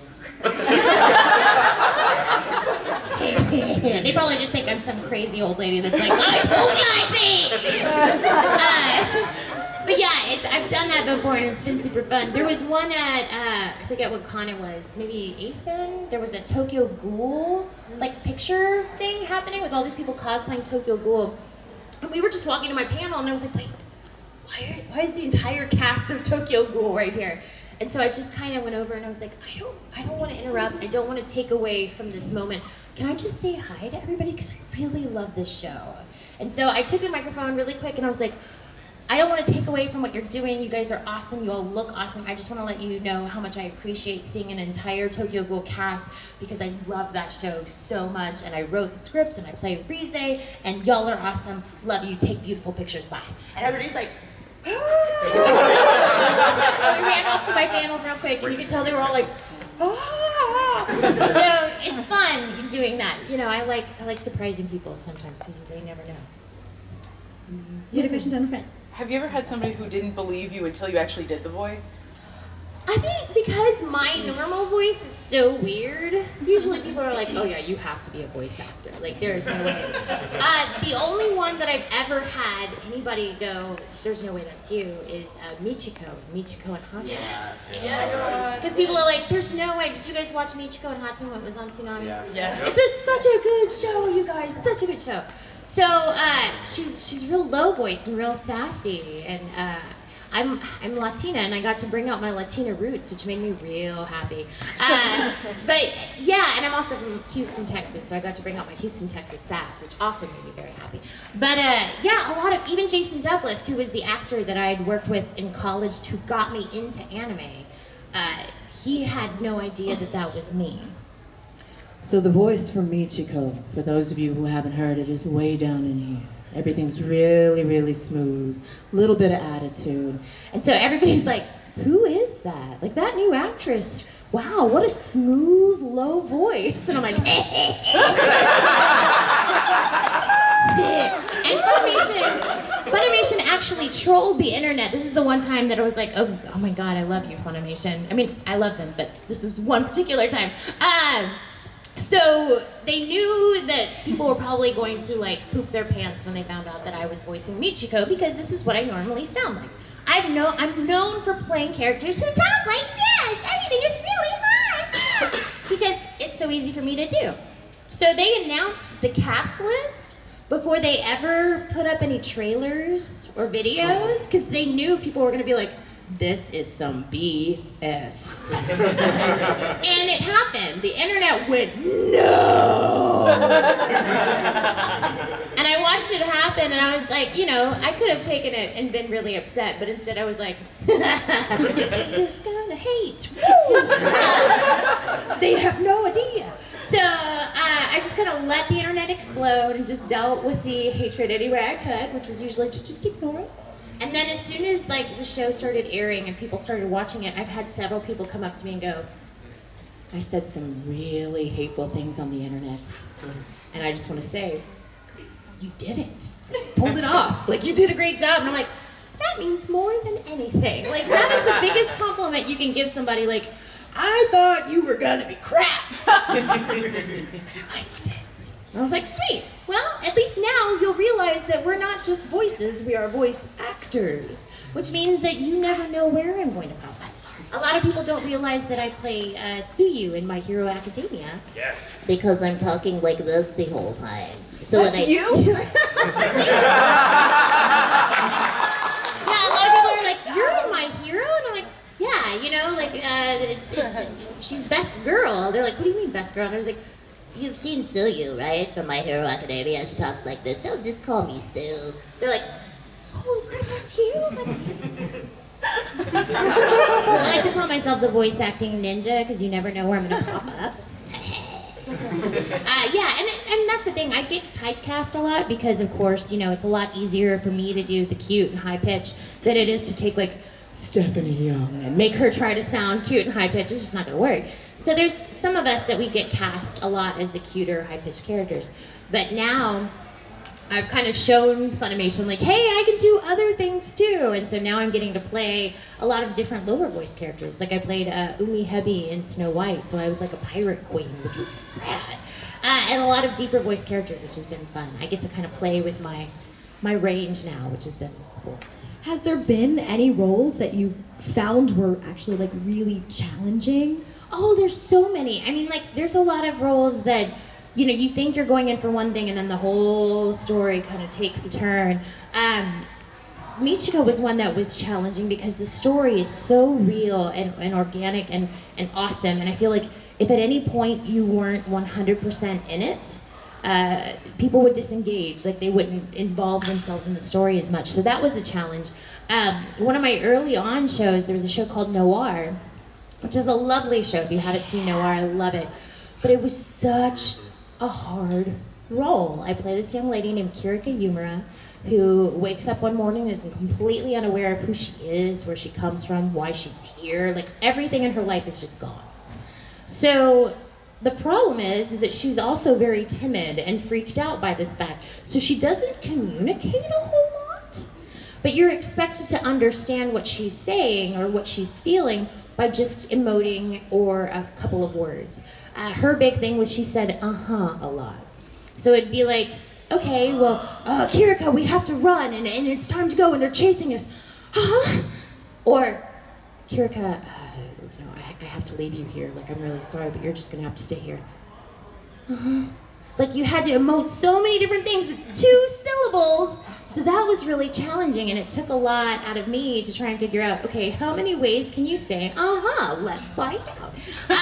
they probably just think I'm some crazy old lady that's like, I told my thing! Uh, but yeah, it's, I've done that before, and it's been super fun. There was one at, uh, I forget what con it was, maybe ACEN? There was a Tokyo Ghoul, like, picture thing happening with all these people cosplaying Tokyo Ghoul. And we were just walking to my panel, and I was like, wait, why, are, why is the entire cast of Tokyo Ghoul right here? And so I just kind of went over and I was like, I don't, I don't want to interrupt. I don't want to take away from this moment. Can I just say hi to everybody? Because I really love this show. And so I took the microphone really quick and I was like, I don't want to take away from what you're doing. You guys are awesome. You all look awesome. I just want to let you know how much I appreciate seeing an entire Tokyo Ghoul cast because I love that show so much. And I wrote the scripts and I played Rize and y'all are awesome. Love you. Take beautiful pictures. Bye. And everybody's like, so we ran off to my panel real quick, and you could tell they were all like, ah. So it's fun doing that. You know, I like I like surprising people sometimes because they never know. You had a question down the front. Have you ever had somebody who didn't believe you until you actually did the voice? I think because my normal voice is so weird, usually people are like, oh yeah, you have to be a voice actor. Like, there's no way. Uh, the only one that I've ever had anybody go, there's no way that's you, is uh, Michiko. Michiko and Hatsune. Yes. Yeah. Because people are like, there's no way. Did you guys watch Michiko and Hatsune when it was on Tsunami? Yeah. Yes. It's a, such a good show, you guys. Such a good show. So uh, she's she's real low voice and real sassy, and uh, I'm I'm Latina, and I got to bring out my Latina roots, which made me real happy. Uh, but yeah, and I'm also from Houston, Texas, so I got to bring out my Houston, Texas sass, which also made me very happy. But uh, yeah, a lot of, even Jason Douglas, who was the actor that I had worked with in college, who got me into anime, uh, he had no idea that that was me. So the voice from Michiko, for those of you who haven't heard it, is way down in here. Everything's really, really smooth, little bit of attitude. And so everybody's like, who is that? Like, that new actress, wow, what a smooth, low voice. And I'm like, and Funimation, Funimation actually trolled the internet. This is the one time that I was like, oh, oh my God, I love you, Funimation. I mean, I love them, but this was one particular time. Um, So they knew that people were probably going to like poop their pants when they found out that I was voicing Michiko, because this is what I normally sound like. I've no, I'm known for playing characters who talk like this. Everything is really hard because it's so easy for me to do. So they announced the cast list before they ever put up any trailers or videos, because they knew people were going to be like, this is some B S. And it happened. The internet went, no! And I watched it happen, and I was like, you know, I could have taken it and been really upset, but instead I was like, who's gonna hate? Uh, they have no idea. So uh, I just kind of let the internet explode and just dealt with the hatred any way I could, which was usually to just ignore it. And then as soon as like the show started airing and people started watching it, I've had several people come up to me and go, I said some really hateful things on the internet. And I just want to say, you did it. You pulled it off. Like, you did a great job. And I'm like, that means more than anything. Like, that is the biggest compliment you can give somebody. Like, I thought you were gonna be crap. And I liked it. And I was like, sweet. Well, at least now you'll realize that we're not just voices, we are voice actors. Which means that you never know where I'm going to pop up. A lot of people don't realize that I play uh, Suyu in My Hero Academia. Yes. Because I'm talking like this the whole time. So That's when I, you? Yeah, a lot of people are like, you're in My Hero? And I'm like, yeah, you know, like, uh, it's, it's, she's best girl. They're like, what do you mean best girl? And I was like, you've seen Suyu, right? From My Hero Academia. She talks like this, so just call me Stu. They're like, holy crap, that's you? I like to call myself the voice acting ninja because you never know where I'm going to pop up. uh, yeah, and, and that's the thing. I get typecast a lot because, of course, you know, it's a lot easier for me to do the cute and high pitch than it is to take, like, Stephanie Young and make her try to sound cute and high pitch. It's just not going to work. So there's some of us that we get cast a lot as the cuter, high pitched characters. But now I've kind of shown Funimation, like, hey, I can do other things too. And so now I'm getting to play a lot of different lower voice characters. Like I played uh, Umi Hebi in Snow White, so I was like a pirate queen, which was rad. Uh, and a lot of deeper voice characters, which has been fun. I get to kind of play with my, my range now, which has been cool. Has there been any roles that you found were actually like really challenging? Oh, there's so many. I mean, like, there's a lot of roles that, you know, you think you're going in for one thing and then the whole story kind of takes a turn. Um, Michiko was one that was challenging because the story is so real and, and organic and, and awesome. And I feel like if at any point you weren't one hundred percent in it, uh, people would disengage, like they wouldn't involve themselves in the story as much. So that was a challenge. Um, one of my early on shows, there was a show called Noir, which is a lovely show. If you haven't seen Noir, I love it. But it was such a hard role. I play this young lady named Kirika Yumura, who wakes up one morning and is completely unaware of who she is, where she comes from, why she's here. Like, everything in her life is just gone. So the problem is, is that she's also very timid and freaked out by this fact. So she doesn't communicate a whole lot, but you're expected to understand what she's saying or what she's feeling by just emoting or a couple of words. Uh, her big thing was she said uh-huh a lot. So it'd be like, okay, well, uh, Kirika, we have to run and, and it's time to go and they're chasing us. Uh-huh. Or, Kirika, uh, you know, I, I have to leave you here. Like, I'm really sorry, but you're just gonna have to stay here. Uh-huh. Like, you had to emote so many different things with two syllables. So that was really challenging, and it took a lot out of me to try and figure out, okay, how many ways can you say, uh-huh, let's find out.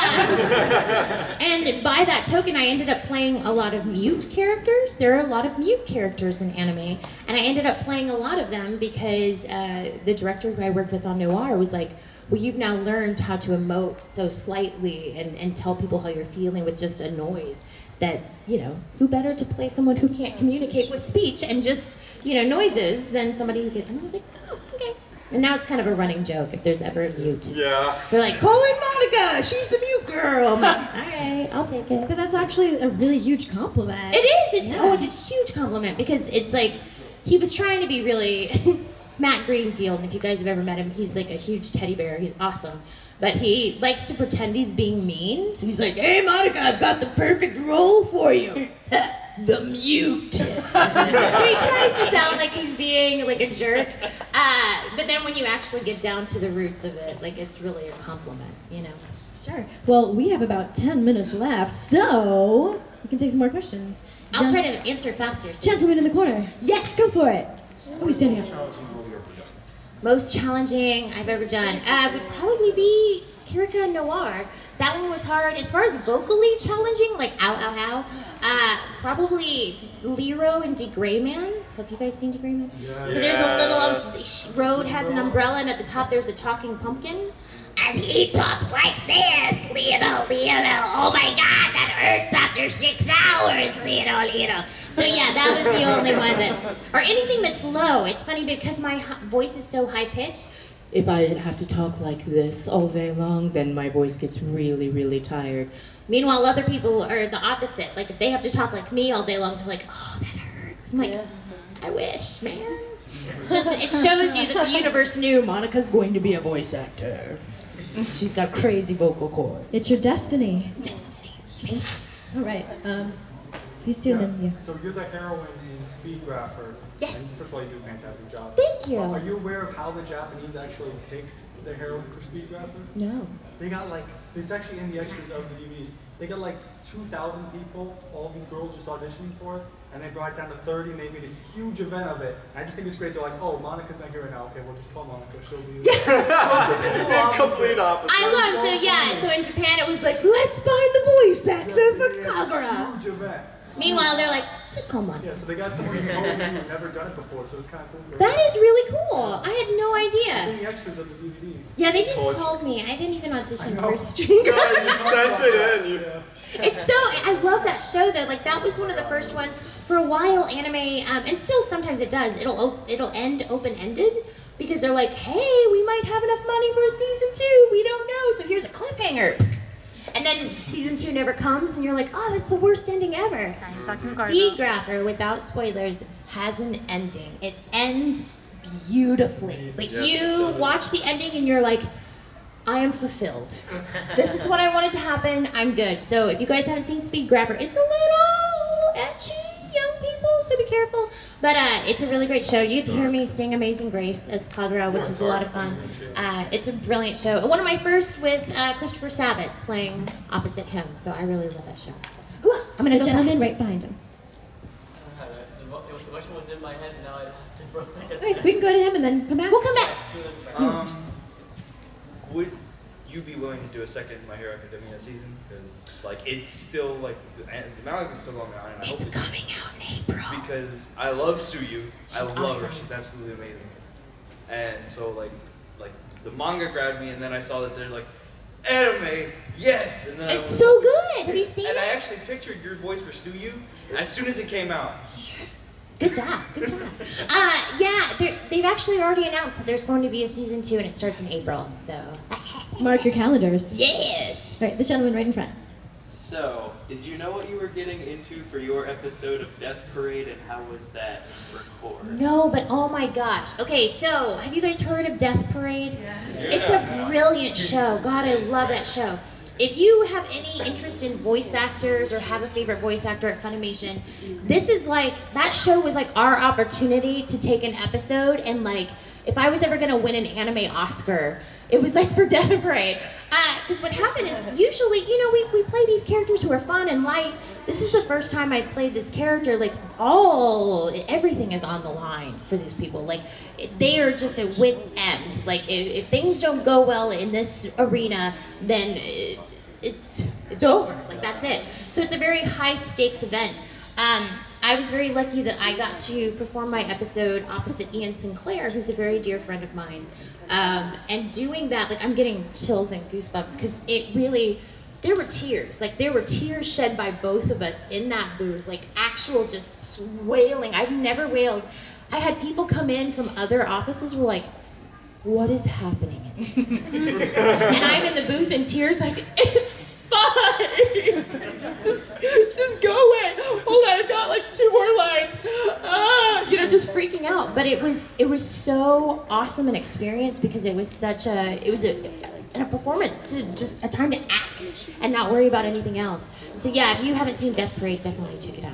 Uh, and by that token, I ended up playing a lot of mute characters. There are a lot of mute characters in anime, and I ended up playing a lot of them because uh, the director who I worked with on Noir was like, well, you've now learned how to emote so slightly and, and tell people how you're feeling with just a noise. That, you know, who better to play someone who can't communicate with speech and just, you know, noises than somebody who can, and I was like, oh, okay. And now it's kind of a running joke if there's ever a mute. Yeah. They're like, call in Monica, she's the mute girl. I'm like, all right, I'll take it. But that's actually a really huge compliment. It is, it's, yeah. oh, it's a huge compliment because it's like, he was trying to be really, it's Matt Greenfield, and if you guys have ever met him, he's like a huge teddy bear, he's awesome. But he likes to pretend he's being mean. So he's like, hey, Monica, I've got the perfect role for you. The mute. So he tries to sound like he's being like a jerk. Uh, but then when you actually get down to the roots of it, like it's really a compliment, you know? Sure. Well, we have about ten minutes left, so we can take some more questions. I'll Gen try to answer faster. So. Gentleman in the corner. Yes. Go for it. Oh, he's standing up. Most challenging I've ever done uh, would probably be Kirika Noir. That one was hard. As far as vocally challenging, like ow, ow, ow, uh, probably Lero and DeGrayman. Have you guys seen DeGrayman? Yeah. So there's a little, um, road has an umbrella and at the top there's a talking pumpkin. and he talks like this, Leo, Leo. Oh my God, that hurts after six hours, Leo, Leo. So yeah, that was the only one that, or anything that's low. It's funny because my h- voice is so high pitched. If I have to talk like this all day long, then my voice gets really, really tired. Meanwhile, other people are the opposite. Like if they have to talk like me all day long, they're like, oh, that hurts. I'm like, yeah. I wish, man. Just, it shows you that the universe knew Monica's going to be a voice actor. She's got crazy vocal cords. It's your destiny. Destiny, mate. All right. Um, these two, and then you. So you're the heroine in Speed Grapher. Yes. And first of all, you do a fantastic job. Thank you. Are you aware of how the Japanese actually picked the heroine for Speed Grapher? No. They got like, it's actually in the extras of the D V Ds. They got like two thousand people, all these girls just auditioning for it, and they brought it down to thirty, and they made a huge event of it. And I just think it's great. They're like, oh, Monica's not here right now. Okay, we'll just call Monica. She'll be Yeah. Complete opposite. I love, so yeah, so in Japan it was like, let's find the voice actor for Kagura. Huge event. Meanwhile, they're like, just call Monica. Yeah, so they got someone who's totally new who'd never done it before, so it's kind of cool. That is really cool. I had no It's idea. in the extras of the D V D. Yeah, they just Told you. called me. I didn't even audition I know. for String. Yeah, you sent it in. You... It's so, I love that show though. Like that was one of the first one. For a while, anime, um, and still sometimes it does, it'll op- it'll end open-ended because they're like, hey, we might have enough money for a season two. We don't know, so here's a cliffhanger. And then season two never comes, and you're like, oh, that's the worst ending ever. Speed Grapher, without spoilers, has an ending. It ends beautifully. Like you watch the ending and you're like, I am fulfilled. This is what I wanted to happen. I'm good. So if you guys haven't seen Speed Grapher, it's a little etchy, young people, so be careful. But uh, it's a really great show. You get to hear me sing Amazing Grace as Kagura, which is a lot of fun. Uh, it's a brilliant show. One of my first with uh, Christopher Sabat playing opposite him. So I really love that show. Who else? I'm gonna The go gentleman fast. right behind him. The question was in my head, and now I lost it for a second. Wait, we can go to him and then come back. We'll come back. Um, would you be willing to do a second My Hero Academia season? Because like it's still like the, the manga is still going on. And I It's hope coming out in April. because I love Suyu. I She's love her. awesome. She's absolutely amazing. And so like like the manga grabbed me, and then I saw that they're like anime, yes. And then It's I was, so good. Have you seen And it? I actually pictured your voice for Suyu as soon as it came out. Good job, good job. Uh, yeah, they're- they've actually already announced that there's going to be a season two and it starts in April, so. Mark your calendars. Yes! All right, the gentleman right in front. So, did you know what you were getting into for your episode of Death Parade, and how was that record? No, but oh my gosh. Okay, so have you guys heard of Death Parade? It's a brilliant show. God, I love that show. If you have any interest in voice actors or have a favorite voice actor at Funimation, this is like, that show was like our opportunity to take an episode and like, if I was ever gonna win an anime Oscar, it was like for Death Parade. Because uh, what happened is, usually, you know, we, we play these characters who are fun and light. This is the first time I played this character, like, all, everything is on the line for these people. Like, they are just at wit's end. Like, if, if things don't go well in this arena, then it, it's, it's over. Like, that's it. So it's a very high stakes event. Um, I was very lucky that I got to perform my episode opposite Ian Sinclair, who's a very dear friend of mine. Um, and doing that, like, I'm getting chills and goosebumps because it really, there were tears. Like, there were tears shed by both of us in that booth, like actual just wailing. I've never wailed. I had people come in from other offices who were like, what is happening? And I'm in the booth in tears like, it's fine. Just, just go away. Hold on, I've got like two more lines. Ah, you know, just freaking out. But it was it was so awesome an experience because it was such a it was a, a performance to just a time to act and not worry about anything else. So yeah, if you haven't seen Death Parade, definitely check it out.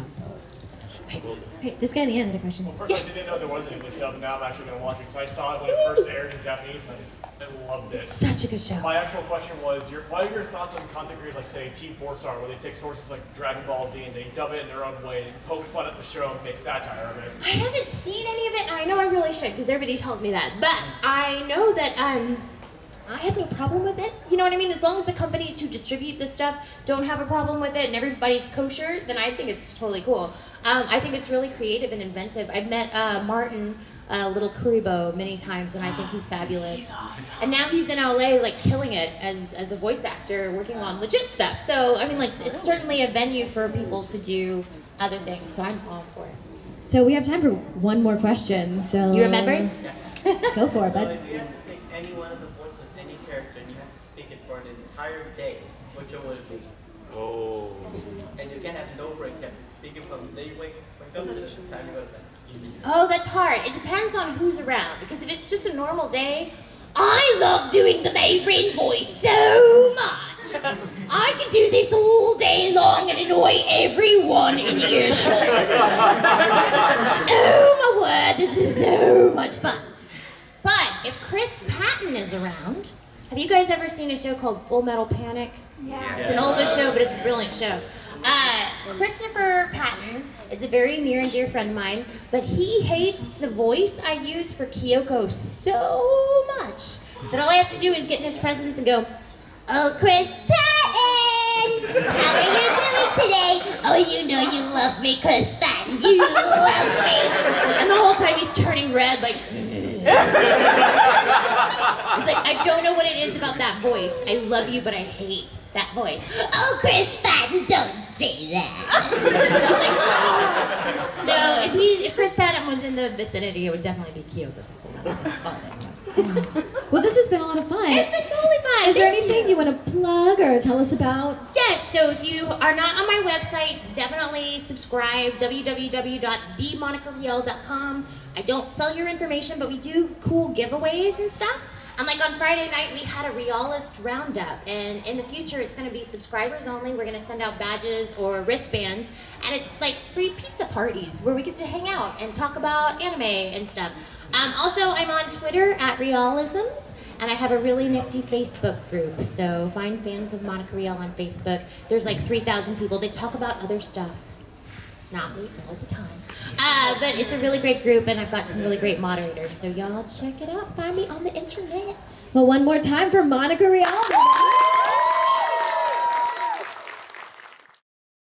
Wait, this guy in the end had a question. Well, first Yes. I didn't know there was an English dub, and now I'm actually going to watch it because I saw it when it first aired in Japanese, and I just I loved it. Such a good show. My actual question was, your, what are your thoughts on content creators like, say, Team Four Star, where they take sources like Dragon Ball Z and they dub it in their own way, and poke fun at the show and make satire of it? I haven't seen any of it, and I know I really should because everybody tells me that. But I know that um, I have no problem with it. You know what I mean? As long as the companies who distribute this stuff don't have a problem with it and everybody's kosher, then I think it's totally cool. Um, I think it's really creative and inventive. I've met uh, Martin uh, little Kuribo many times, and I think he's fabulous. And now he's in L A, like killing it as as a voice actor, working on legit stuff. So I mean, like it's certainly a venue for people to do other things. So I'm all for it. So we have time for one more question. So You remembered? Go for it, So bud. if you had to pick any one of the voices of any character and you had to speak it for an entire day, which one would it be? Oh. And you can't have no break, you have to speak it from the day you wake, wake up to the time you go to bed. Oh, that's hard. It depends on who's around. Because if it's just a normal day, I love doing the mey-rin voice so much. I can do this all day long and annoy everyone in earshot. Oh my word, this is so much fun. But if Chris Patton is around, have you guys ever seen a show called Full Metal Panic? Yeah. It's an older show, but it's a brilliant show. Uh, Christopher Patton is a very near and dear friend of mine, but he hates the voice I use for Kyoko so much that all I have to do is get in his presence and go, "Oh, Chris Patton, how are you doing today? Oh, you know you love me, Chris Patton, you love me." And the whole time he's turning red, like, it's like, I don't know what it is about that voice. I love you, but I hate that voice. "Oh, Chris Patton, don't say that." So if he, if Chris Patton was in the vicinity, it would definitely be Kyoko. Well, this has been a lot of fun. It's been totally fun. Is there Thank anything you. you want to plug or tell us about? Yes, so if you are not on my website, definitely subscribe, w w w dot the monica rial dot com. I don't sell your information, but we do cool giveaways and stuff. And like on Friday night, we had a Realist Roundup, and in the future, it's gonna be subscribers only. We're gonna send out badges or wristbands, and it's like free pizza parties where we get to hang out and talk about anime and stuff. Um, also, I'm on Twitter at Realisms, and I have a really nifty Facebook group, so find fans of Monica Rial on Facebook. There's like three thousand people. They talk about other stuff. It's not me all the time. Uh, but it's a really great group, and I've got some really great moderators, so y'all check it out. Find me on the internet. Well, one more time for Monica Rial.